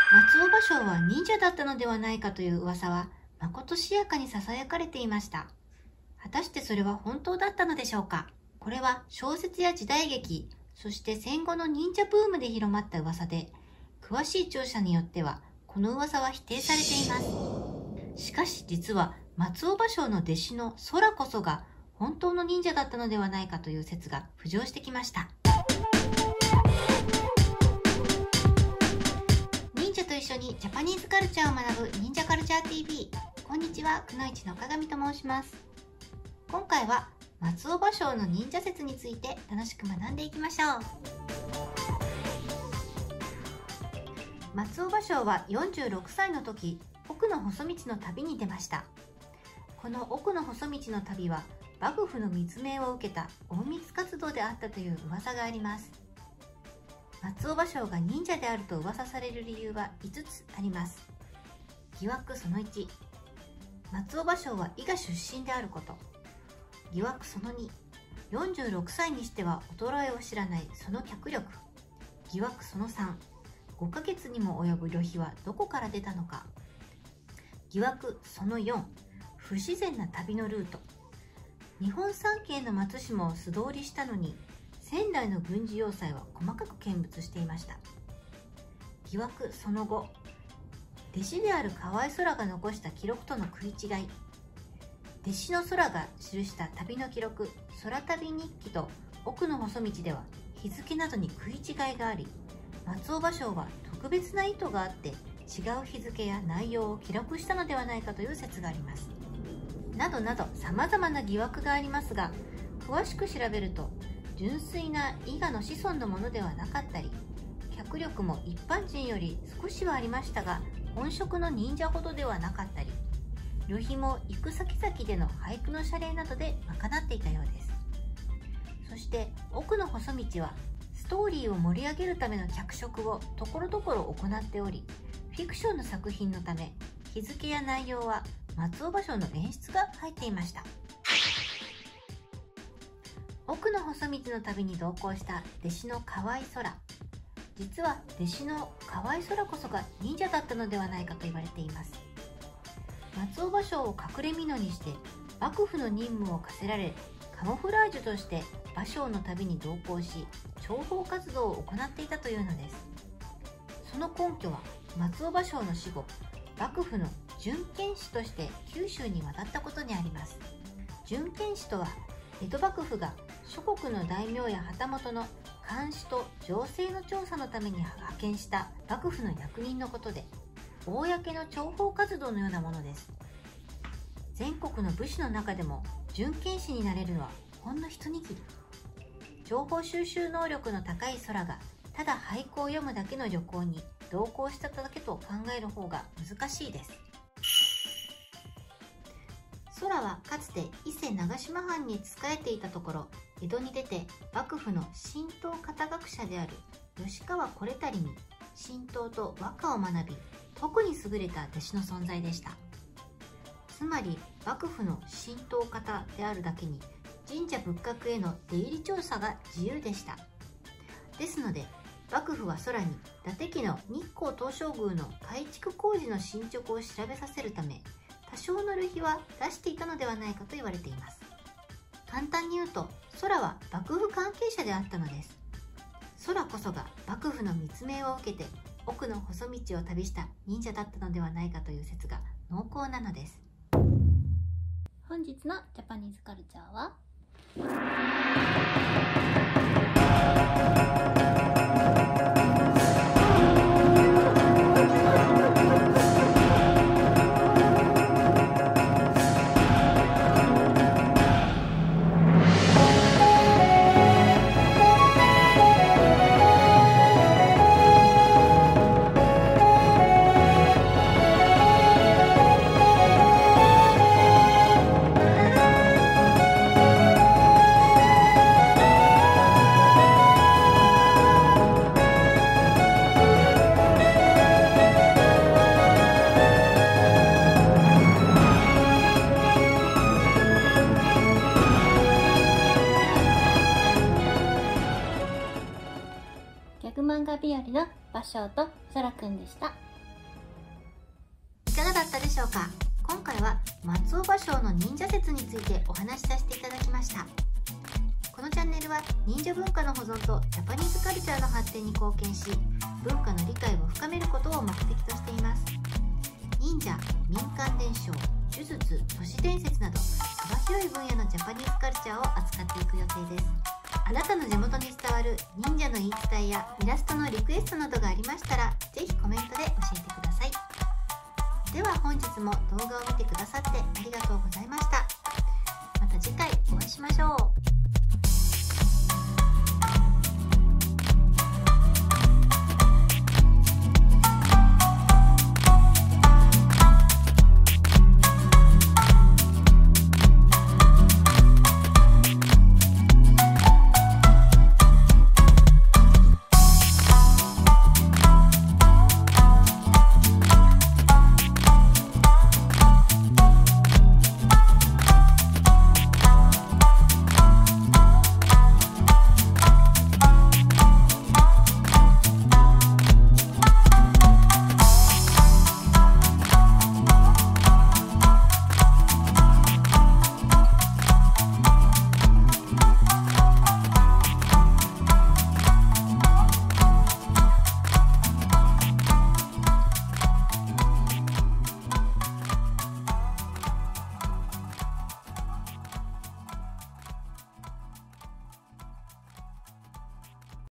松尾芭蕉は忍者だったのではないかという噂はまことしやかに囁かれていました。果たしてそれは本当だったのでしょうか。これは小説や時代劇、そして戦後の忍者ブームで広まった噂で、詳しい調査によってはこの噂は否定されています。しかし実は松尾芭蕉の弟子の空こそが本当の忍者だったのではないかという説が浮上してきました。忍者と一緒にジャパニーズカルチャーを学ぶ忍者カルチャー TV。 こんにちは、くのいちの鏡と申します。今回は松尾芭蕉の忍者説について楽しく学んでいきましょう。松尾芭蕉は46歳の時、奥の細道の旅に出ました。この奥の細道の旅は幕府の密命を受けた隠密活動であったという噂があります。松尾芭蕉が忍者であると噂される理由は5つあります。疑惑その1、松尾芭蕉は伊賀出身であること。疑惑その2、46歳にしては衰えを知らないその脚力。疑惑その3、5ヶ月にも及ぶ旅費はどこから出たのか。疑惑その4、不自然な旅のルート。日本三景の松島を素通りしたのに、仙台の軍事要塞は細かく見物していました。疑惑その5、弟子である河合空が残した記録との食い違い。弟子の空が記した旅の記録、空旅日記と奥の細道では日付などに食い違いがあり、松尾芭蕉は特別な意図があって違う日付や内容を記録したのではないかという説があります。などなど様々な疑惑がありますが、詳しく調べると純粋な伊賀の子孫のものではなかったり、脚力も一般人より少しはありましたが本職の忍者ほどではなかったり、旅費も行く先々での俳句の謝礼などで賄っていたようです。そして奥の細道はストーリーを盛り上げるための脚色をところどころ行っており、フィクションの作品のため日付や内容は松尾芭蕉の演出が入っていました。奥の細道の旅に同行した弟子の河合空。実は弟子の河合空こそが忍者だったのではないかと言われています。松尾芭蕉を隠れ蓑にして幕府の任務を課せられ、カモフラージュとして芭蕉の旅に同行し諜報活動を行っていたというのです。その根拠は松尾芭蕉の死後、幕府の殉剣使として九州に渡ったことにあります。殉剣使とは江戸幕府が諸国の大名や旗本の監視と情勢の調査のために派遣した幕府の役人のことで、公の諜報活動のようなものです。全国の武士の中でも殉剣使になれるのはほんの一握り。情報収集能力の高い空がただ俳句を読むだけの旅行に同行しただけと考える方が難しいです。空はかつて伊勢長島藩に仕えていたところ、江戸に出て幕府の神道方学者である吉川惟足に神道と和歌を学び、特に優れた弟子の存在でした。つまり幕府の神道方であるだけに神社仏閣への出入り調査が自由でした。ですので幕府は空に伊達家の日光東照宮の改築工事の進捗を調べさせるため、多少の旅費は出していたのではないかと言われています。簡単に言うと空は幕府関係者であったのです。空こそが幕府の密命を受けて奥の細道を旅した忍者だったのではないかという説が濃厚なのです。 本日のジャパニーズカルチャーはギャグ漫画日和の芭蕉と空くんでした。 かがだったでしょうか。今回は松尾芭蕉の忍者説についてお話しさせていただきました。このチャンネルは忍者文化の保存とジャパニーズカルチャーの発展に貢献し、文化の理解を深めることを目的としています。忍者、民間伝承、呪術、都市伝説など幅広い分野のジャパニーズカルチャーを扱っていく予定です。あなたの地元に伝わる忍者の言い伝えやイラストのリクエストなどがありましたら、ぜひコメントで教えてください。では本日も動画を見てくださってありがとうございました。また次回お会いしましょう。